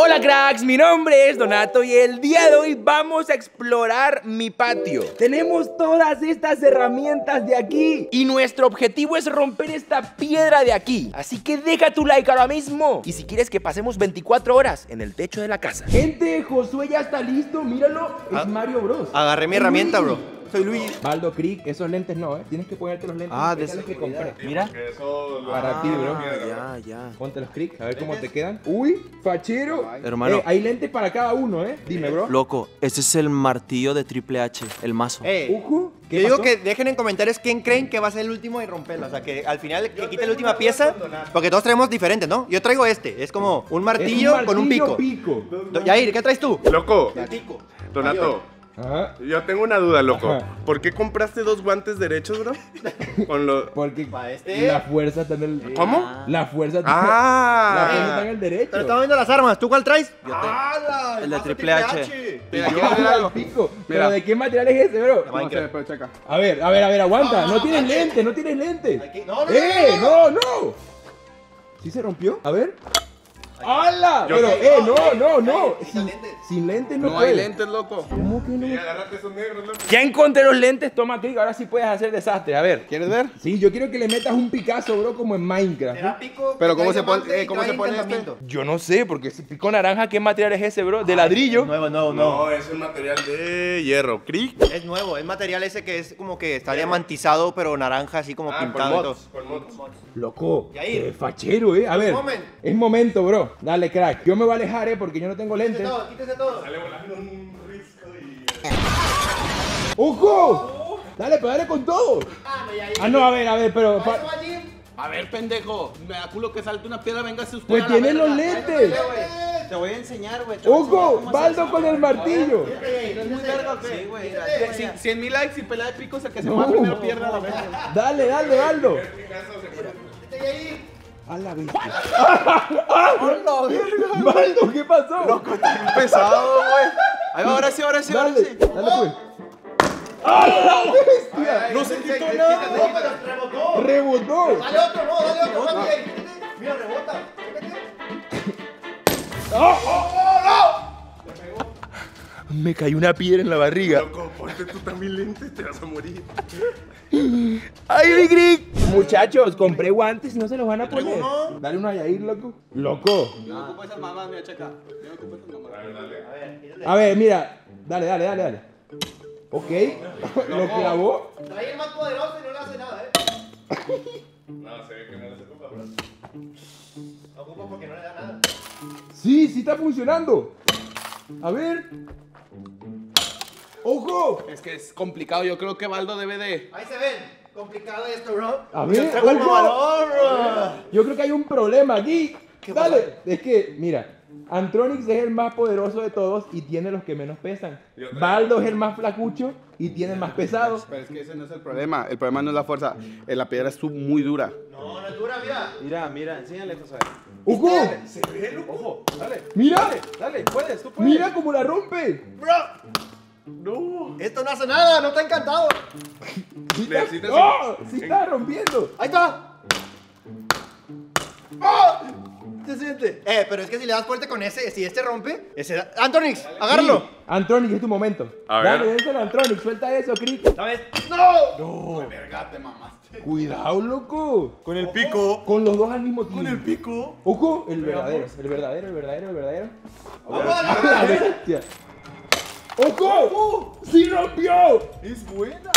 Hola cracks, mi nombre es Donato y el día de hoy vamos a explorar mi patio. Tenemos todas estas herramientas de aquí y nuestro objetivo es romper esta piedra de aquí. Así que deja tu like ahora mismo y si quieres que pasemos 24 horas en el techo de la casa. Gente, Josué ya está listo, míralo, es Mario Bros. Agarré mi herramienta, bro. Soy Luigi. Baldo, Crick, esos lentes no, tienes que ponerte los lentes de esos que compré. Mira. Para ti, bro. Ya. Ponte los Crick, a ver cómo te quedan. Uy, fachero. Hermano. Hay lentes para cada uno, Dime, bro. Loco, ese es el martillo de Triple H, el mazo. Ujú. Yo digo que dejen en comentarios quién creen que va a ser el último y romperlo. O sea, que al final que quite la última pieza. Porque todos traemos diferentes, ¿no? Yo traigo este. Es como un martillo, con un pico. Yair, ¿qué traes tú? Loco, El pico. Donato, Ajá. yo tengo una duda, loco. Ajá. ¿Por qué compraste dos guantes derechos, bro? Con los... Porque este. la fuerza está en el... ¿Cómo? La fuerza está, la fuerza está Ah, en el derecho. Pero estamos viendo las armas. ¿Tú cuál traes? El de Triple H. Mira, el pico. ¿Pero de qué material es ese, bro? Minecraft. A ver, aguanta. No tienes lentes, no tienes lentes. No. No. ¿Sí se rompió? A ver. ¡Hala! Yo Pero, sé. no. Sin lentes no puedes. hay lentes, loco. ¿Cómo que no? sí, agárrate esos negros, loco. Ya encontré los lentes, toma clic, ahora sí puedes hacer desastre. A ver. ¿Quieres ver? Sí, yo quiero que le metas un Picasso, bro, como en Minecraft. Será pico. Pero ¿cómo trae se pone- diamante y cómo trae se pone encantamiento. Yo no sé, porque si pico naranja, ¿qué material es ese, bro? ¿De ladrillo? Nuevo. No, es un material de hierro. ¿Crick? Es nuevo. Es material ese que es como que está diamantizado, pero naranja, así como pintado y todo. Con mods. Loco, Yair. qué fachero, A ver, Moment. es momento, bro. Dale, crack. Yo me voy a alejar, porque yo no tengo lentes. Quítese todo. Sale volando un risco y... ¡Ojo! Dale, pero dale con todo. No, a ver, pero... A ver, pendejo. Me da culo que salte una piedra, véngase usted. Pues a la tiene verga. los lentes. Te voy a enseñar, güey. ¡Ojo! Baldo con el martillo. Sí, güey. 100,000 likes y pelea de picos, el que se va primero pierde a la verga. Dale, Baldo. A la bestia. Baldo, ¿qué pasó? Pesado, güey. Ahí va, ahora sí. Dale pues. ¡A la bestia! No se quitó nada. ¡Rebotó! Dale otro, papi. Mira, rebota. Me cayó una piedra en la barriga. Loco, ponte tú también lentes, te vas a morir. ¡Ay, mi Crick! Muchachos, compré guantes y no se los van a poner. Dale uno a Yair, loco. ¡Loco! Yo no ocupo esas mamás, mira, checa. Yo no ocupo esas mamás. A ver, mira. Dale. Ok. Lo clavó. Trae el más poderoso y no le hace nada, No, se ve que no les ocupa, bro. No ocupa porque no le da nada. Sí está funcionando. A ver. ¡Ojo! Es que es complicado, yo creo que Baldo debe de... Ahí se ven. Complicado esto, bro. A ver, Yo traigo el ojo. valor, bro. Yo creo que hay un problema aquí. Dale. Es que, mira. Antronix es el más poderoso de todos y tiene los que menos pesan. Baldo es el más flacucho y tiene el más pesado. Pero es que ese no es el problema. El problema no es la fuerza. La piedra es muy dura. No es dura, mira. Mira, enséñale, José. ¡Ojo! Se ve, loco. Ojo, dale. ¡Mira! Dale, puedes, tú puedes. ¡Mira cómo la rompe! Bro. No. Esto no hace nada, no está encantado. Necesitas... ¡Oh! ¡Sí está rompiendo! Ahí está. ¡Oh! Se siente. Pero es que si le das fuerte con ese, si este rompe, ese... Antonix, agárralo. Sí. Antronix, es tu momento. A ver. Dale, dénselo a Antronix, suelta eso, Crick. ¿Sabes? ¡No! Verga, te mamaste. Cuidado, loco. Con el pico. Con los dos al mismo tiempo. Con el pico. Ojo, el verdadero. ¡Vamos! La bestia. ¡Ojo! ¡Sí rompió! Es buena.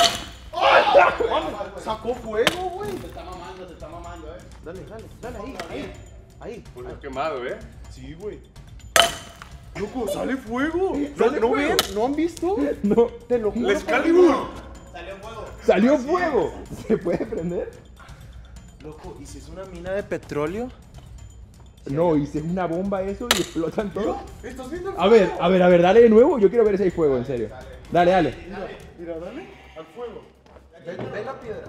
Sacó fuego, güey. Se está mamando, Dale, ahí. Puro quemado, Sí, güey. Loco, sale fuego. ¿Sale ¿No fuego? ven? ¿No han visto? No, te lo juro. ¡La Excalibur! Salió fuego. ¡Salió fuego! ¿Se puede prender? Loco, ¿y si es una mina de petróleo? No, y si es una bomba eso y explotan todo. ¿Estás viendo el A ver, dale de nuevo. Yo quiero ver si hay fuego, en serio. Dale. Mira, dale al fuego. Ve la piedra.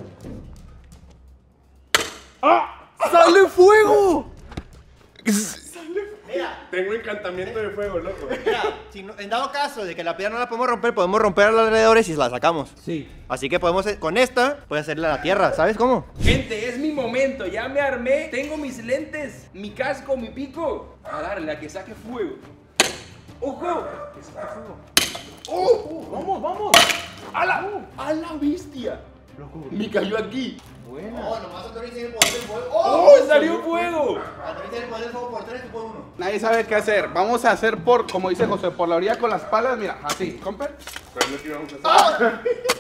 ¡Ah! ¡Sale fuego! Mira, Tengo encantamiento de fuego, loco. mira, si en dado caso de que la piedra no la podemos romper a los alrededores y la sacamos. Sí. Así que podemos, con esta, puedes hacerle a la tierra, ¿sabes cómo? Gente, es mi momento, ya me armé, tengo mis lentes, mi casco, mi pico. A darle, a que saque fuego. ¡Ojo! ¡Que saque fuego! ¡Oh! ¡Vamos, vamos! ¡A la bestia! Me cayó aquí. No, nomás autoricen el poder del fuego. ¡Oh! ¡Salió fuego! Autoricen el poder del fuego por 3 y por 1. Nadie sabe qué hacer. Vamos a hacer por, como dice José, por la orilla con las palas. Mira, así, compa. Pero no es que íbamos a hacer.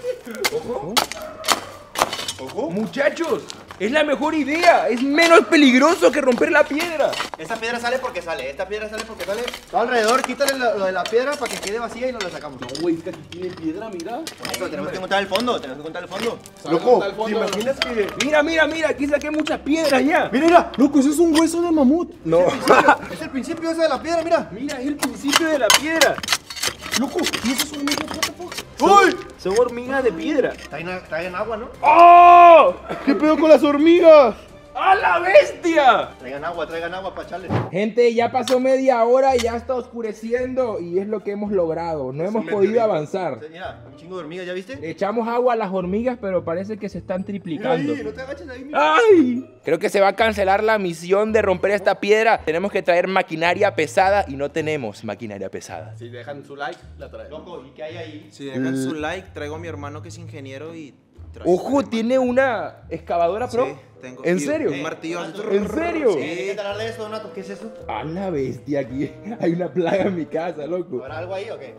¡Ojo! Muchachos, es la mejor idea. Es menos peligroso que romper la piedra. Esta piedra sale porque sale, esta piedra sale porque sale. Todo alrededor, quítale lo de la piedra para que quede vacía y lo sacamos. No, güey, es que aquí tiene piedra, mira. Eso, tenemos que encontrar el fondo, tenemos que encontrar el fondo. ¿Sabes Loco, dónde está el ¿te fondo? imaginas que...? Mira, aquí saqué muchas piedras ya. Mira, loco, eso es un hueso de mamut. No. Es el principio ese de la piedra, mira. Mira, es el principio de la piedra. Loco, ¿y eso es un hormigas? What the fuck? ¡Uy! Son hormigas de piedra. Traigan agua, ¿no? ¡Oh! ¿Qué pedo con las hormigas? ¡A la bestia! Traigan agua para echarle. Gente, ya pasó media hora y ya está oscureciendo y es lo que hemos logrado. No hemos podido avanzar. Mira, un chingo de hormigas, ¿ya viste? Le echamos agua a las hormigas, pero parece que se están triplicando. Ahí, no te agaches ahí, mira. ¡Ay! Creo que se va a cancelar la misión de romper esta piedra. Tenemos que traer maquinaria pesada y no tenemos maquinaria pesada. Si dejan su like, la traemos. Loco, ¿y qué hay ahí? Si dejan su like, traigo a mi hermano que es ingeniero y... Ojo, tiene una excavadora pro. Sí, tengo. ¿En y serio? Un martillo así. ¿En serio? Tienes que talar de esto, Donato, ¿qué es eso? A la bestia, aquí hay una plaga en mi casa, loco. ¿Habrá algo ahí o qué?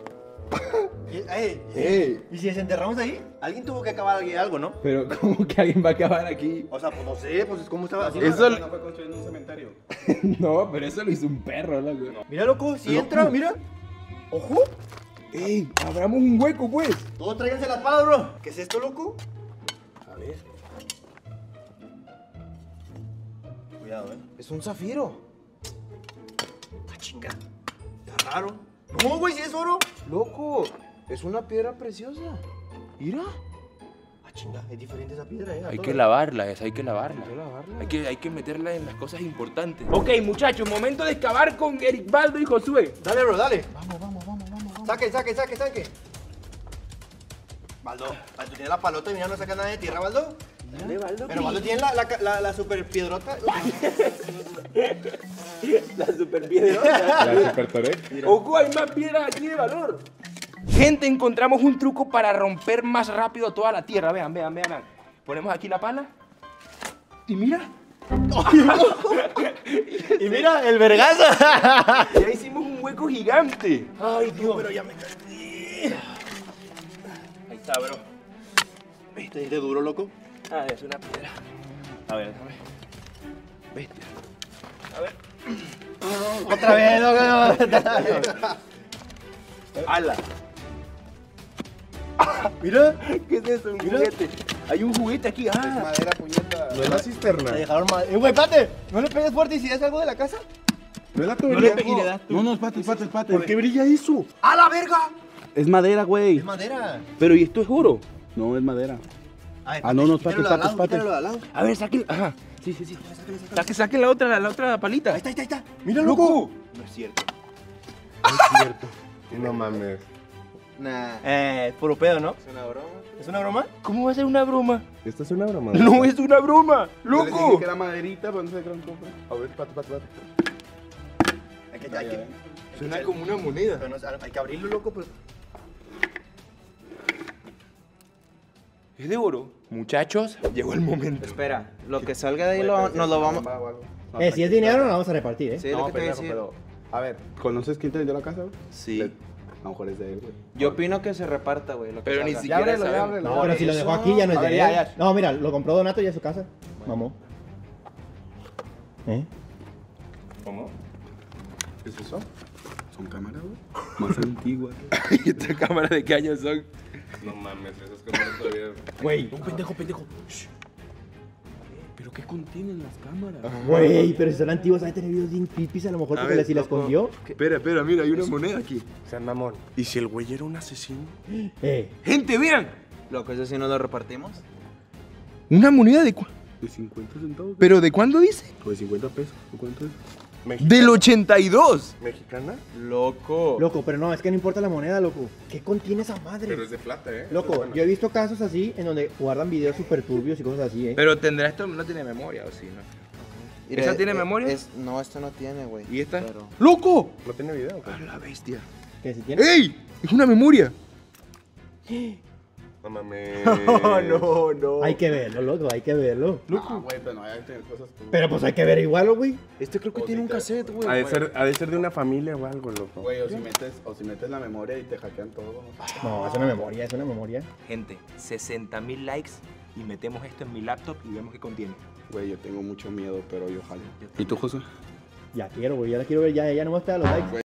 ¡Ey! ¿Y si desenterramos ahí? Alguien tuvo que acabar algo, ¿no? Pero ¿cómo que alguien va a acabar aquí? O sea, pues no sé, pues cómo estaba así. Eso- No fue construyendo un cementerio. No, pero eso lo hizo un perro, loco. Mira, loco, si entra, mira. Ojo. ¡Ey! Abramos un hueco, pues. Todos tráiganse las palas, bro. ¿Qué es esto, loco? A ver. Cuidado, Es un zafiro. Ah, chinga. Está raro. No, güey, si es oro. Loco, es una piedra preciosa. Mira. Ah, chinga, es diferente esa piedra, Hay que lavarla, hay que lavarla. Hay que meterla en las cosas importantes. Ok, muchachos, momento de excavar con Eric Baldo y Josué. Dale, bro, dale. Vamos. Saque. Baldo, ¿tú tienes la palota y mira, no saca nada de tierra, Baldo? Dale, Baldo. Pero Baldo tiene la super piedrota. La super piedra. La super toré. Ojo, hay más piedras aquí de valor. Gente, encontramos un truco para romper más rápido toda la tierra. Vean. Ponemos aquí la pala. Y mira. Y mira, el vergaza. Ya hicimos un hueco gigante. Ay, Dios. Pero ya me cansé. Ahí está, bro. ¿Te sientes duro, loco? Ah, es una piedra. A ver, déjame. Bestia. A ver. Otra vez, loco. ¡Hala! Mira. ¿Qué es eso? Un juguete. Hay un juguete aquí. Ah. Madera, puñeta. No es la cisterna. Me dejaron mal. Güey, espérate. No le pegues fuerte y si es algo de la casa. No es la No le tubería. pegues y le das tú. No, espate. ¿Por qué brilla eso? ¡A la verga! Es madera, güey. Es madera. Pero ¿y esto es oro? No, es madera. Ay, Ah, no, quítalo de al lado, quítalo de al lado. A ver, saquen. Ajá. Sí. Saquen la otra palita. Ahí está. Mira, loco. No es cierto. No mames. Nah. Puro pedo, ¿no? Es una broma. ¿Es una broma? ¿Cómo va a ser una broma? Esta es una broma. No es una broma, Yo les dije loco. que era maderita, pero no sé qué era un cofre. A ver, espate. Hay que, Suena como una moneda. pero no, hay que abrirlo, loco, pues. Es de oro. Muchachos, llegó el momento. Espera, lo que salga de ahí nos lo vamos. Si es dinero, lo vamos a repartir, ¿eh? Sí, es lo que te voy a decir. pero... A ver, ¿conoces quién te vendió la casa, güey? Sí. A lo mejor es de él, güey. Yo opino que se reparta, güey. Lo que Pero ni salga. siquiera ábrelo, sabemos. ábrelo. No, pero si lo dejó aquí ya no es A de ver, él. ya. No, mira, lo compró Donato y es su casa. Mamó. ¿Eh? ¿Cómo? ¿Qué es eso? Son cámaras, güey. Más antiguas. ¿Y esta cámara de qué años son? No mames, esas cámaras todavía. Güey. Un pendejo. Shh. ¿Pero qué contienen las cámaras? Güey, pero si son antiguos, hay tener videos bien creepy, a lo mejor porque si la escondió. Espera, mira, hay una moneda aquí. Sean mamón. ¿Y si el güey era un asesino? Gente, vean. Lo que eso sí nos lo repartimos. Una moneda de De 50 centavos. ¿Pero de cuándo dice? O de 50 pesos. ¿O cuánto es? Del 82. ¿Mexicana? Loco. Loco, pero no, es que no importa la moneda, loco. ¿Qué contiene esa madre? Pero es de plata, Loco, Pero bueno. yo he visto casos así en donde guardan videos súper turbios y cosas así, Pero tendrá esto, no tiene memoria, ¿o sí? ¿No? ¿Esa tiene memoria? No, esto no tiene, güey. ¿Y esta? Pero... ¡Loco! ¿No tiene video? ¡A la bestia! Que si tiene... ¡Ey! ¡Es una memoria! No mames. no. Hay que verlo, loco, hay que verlo. No, güey, pero no hay que tener cosas tú. Pero pues hay que ver igual, güey. Este creo que tiene un cassette, güey. Ha de ser de una familia o algo, loco. Güey, o si metes la memoria y te hackean todo. No, es una memoria, es una memoria. Gente, 60,000 likes y metemos esto en mi laptop y vemos qué contiene. Güey, yo tengo mucho miedo, pero yo jalo. ¿Y tú, José? Ya quiero, güey, ya la quiero ver, ya nomás te da los likes.